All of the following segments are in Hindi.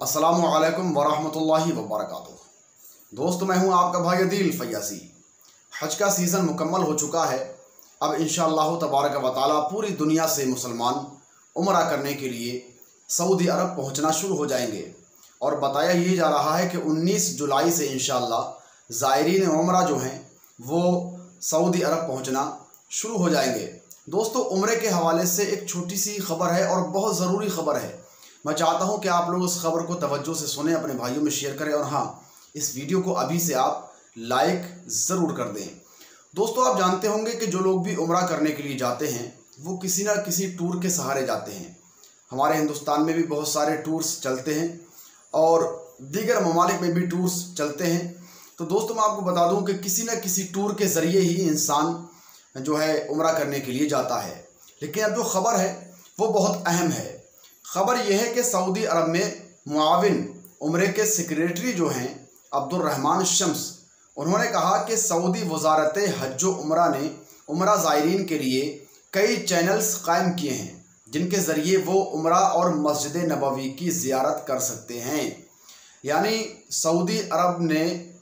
अस्सलामु अलैकुम वरहमतुल्लाहि वबरकातुहू। दोस्तों, मैं हूं आपका भाई अदील फयासी। हज का सीज़न मुकम्मल हो चुका है। अब इंशाअल्लाह तबारक व तआला पूरी दुनिया से मुसलमान उम्रा करने के लिए सऊदी अरब पहुंचना शुरू हो जाएंगे और बताया ये जा रहा है कि 19 जुलाई से इंशाअल्लाह ज़ायरीन उम्रा जो हैं वो सऊदी अरब पहुंचना शुरू हो जाएंगे। दोस्तों, उम्रे के हवाले से एक छोटी सी खबर है और बहुत ज़रूरी खबर है। मैं चाहता हूं कि आप लोग उस खबर को तवज्जो से सुने, अपने भाइयों में शेयर करें और हाँ, इस वीडियो को अभी से आप लाइक ज़रूर कर दें। दोस्तों, आप जानते होंगे कि जो लोग भी उम्रा करने के लिए जाते हैं वो किसी ना किसी टूर के सहारे जाते हैं। हमारे हिंदुस्तान में भी बहुत सारे टूर्स चलते हैं और दीगर ममालिक में भी टूर्स चलते हैं। तो दोस्तों, मैं आपको बता दूं कि किसी न किसी टूर के ज़रिए ही इंसान जो है उम्रा करने के लिए जाता है। लेकिन अब जो ख़बर है वो बहुत अहम है। ख़बर यह है कि सऊदी अरब में मुआविन उम्रे के सेक्रेटरी जो हैं अब्दुर्रहमान शम्स, उन्होंने कहा कि सऊदी वज़ारत हज व उम्रा ने उम्रा ज़ायरीन के लिए कई चैनल्स कायम किए हैं जिनके ज़रिए वो उम्रा और मस्जिद नबवी की ज़ियारत कर सकते हैं। यानी सऊदी अरब ने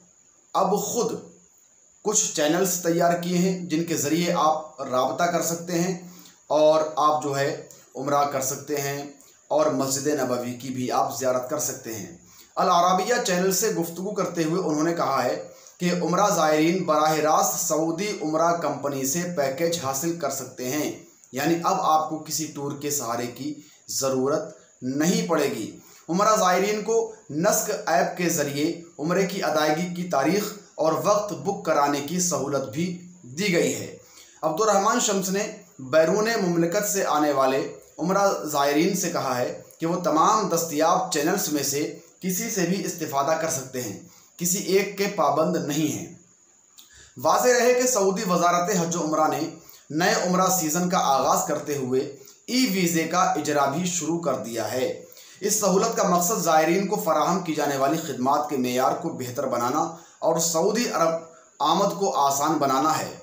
अब ख़ुद कुछ चैनल्स तैयार किए हैं जिनके ज़रिए आप राबता कर सकते हैं और आप जो है उम्रा कर सकते हैं और मस्जिद नबवी की भी आप ज़ियारत कर सकते हैं। अल अरबिया चैनल से गुफ्तगू करते हुए उन्होंने कहा है कि उम्रा ज़ायरीन बराह रास्त सऊदी उम्रा कंपनी से पैकेज हासिल कर सकते हैं। यानी अब आपको किसी टूर के सहारे की ज़रूरत नहीं पड़ेगी। उम्रा ज़ायरीन को नस्क ऐप के ज़रिए उम्रे की अदायगी की तारीख़ और वक्त बुक कराने की सहूलत भी दी गई है। अब्दुर्रहमान शम्स ने बैरून मुमलिकत से आने वाले उम्रा ज़ायरीन से कहा है कि वो तमाम दस्तयाब चैनल्स में से किसी से भी इस्तिफ़ादा कर सकते हैं, किसी एक के पाबंद नहीं हैं। वाज़ेह रहे कि सऊदी वज़ारत हज व उम्रा ने नए उम्रा सीज़न का आगाज़ करते हुए ई वीज़े का इजरा भी शुरू कर दिया है। इस सहूलत का मकसद ज़ायरीन को फ़राहम की जाने वाली खिदमात के मेयार को बेहतर बनाना और सऊदी अरब आमद को आसान बनाना है।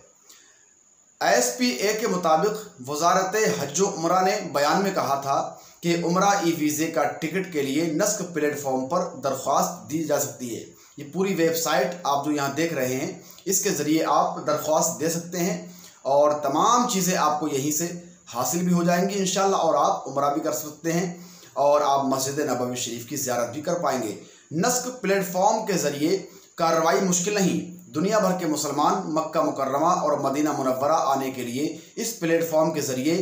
SPA के मुताबिक वज़ारत हज व उम्रा ने बयान में कहा था कि उम्रा ई वीज़े का टिकट के लिए नस्क प्लेटफॉर्म पर दरख्वास्त दी जा सकती है। ये पूरी वेबसाइट आप जो यहाँ देख रहे हैं इसके ज़रिए आप दरख्वास्त दे सकते हैं और तमाम चीज़ें आपको यहीं से हासिल भी हो जाएंगी इंशाअल्लाह, और आप उम्रा भी कर सकते हैं और आप मस्जिद नबवी शरीफ की ज़ियारत भी कर पाएंगे। नस्क प्लेटफॉर्म के ज़रिए कार्रवाई मुश्किल नहीं। दुनिया भर के मुसलमान मक्का मुकर्रमा और मदीना मुनव्वरा आने के लिए इस प्लेटफॉर्म के ज़रिए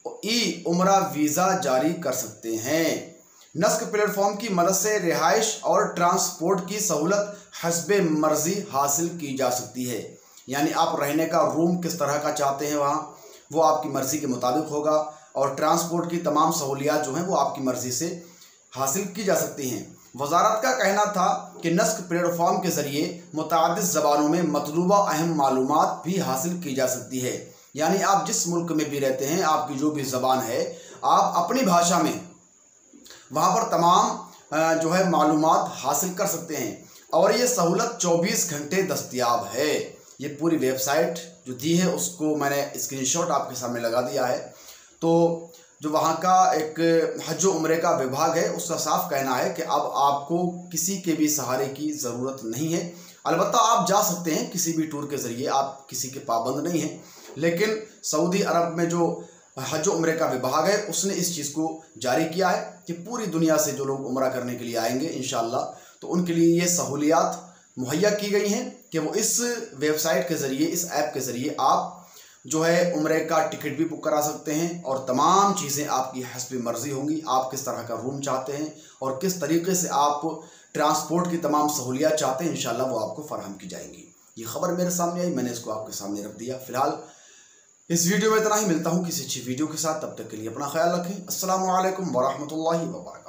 ई उम्रा वीज़ा जारी कर सकते हैं। नस्क प्लेटफॉर्म की मदद से रिहाइश और ट्रांसपोर्ट की सहूलत हस्बे मर्ज़ी हासिल की जा सकती है। यानी आप रहने का रूम किस तरह का चाहते हैं वहाँ वो आपकी मर्ज़ी के मुताबिक होगा और ट्रांसपोर्ट की तमाम सहूलियात जो हैं वो आपकी मर्ज़ी से हासिल की जा सकती हैं। वज़ारत का कहना था कि नस्क प्लेटफॉर्म के ज़रिए मुतअद्दिद ज़बानों में मतलूबा अहम मालूमात भी हासिल की जा सकती है। यानी आप जिस मुल्क में भी रहते हैं, आपकी जो भी ज़बान है, आप अपनी भाषा में वहाँ पर तमाम जो है मालूमात हासिल कर सकते हैं और ये सहूलत 24 घंटे दस्तयाब है। ये पूरी वेबसाइट जो दी है उसको मैंने स्क्रीनशॉट आपके सामने लगा दिया है। तो जो वहाँ का एक हज व उम्रे का विभाग है उसका साफ कहना है कि अब आपको किसी के भी सहारे की ज़रूरत नहीं है। अलबत्ता आप जा सकते हैं किसी भी टूर के ज़रिए, आप किसी के पाबंद नहीं हैं। लेकिन सऊदी अरब में जो हज व उम्रे का विभाग है उसने इस चीज़ को जारी किया है कि पूरी दुनिया से जो लोग उम्रा करने के लिए आएंगे इंशाअल्लाह, तो उनके लिए ये सहूलियात मुहैया की गई हैं कि वो इस वेबसाइट के ज़रिए, इस ऐप के ज़रिए आप जो है उम्रे का टिकट भी बुक करा सकते हैं और तमाम चीज़ें आपकी हस्ब मर्ज़ी होंगी। आप किस तरह का रूम चाहते हैं और किस तरीके से आप ट्रांसपोर्ट की तमाम सहूलियात चाहते हैं इंशाअल्लाह वो आपको फ़राहम की जाएंगी। ये खबर मेरे सामने आई, मैंने इसको आपके सामने रख दिया। फ़िलहाल इस वीडियो में इतना ही। मिलता हूँ किसी अच्छी वीडियो के साथ, तब तक के लिए अपना ख्याल रखें। अस्सलामु अलैकुम वरहमतुल्लाहि वबरकातुहू।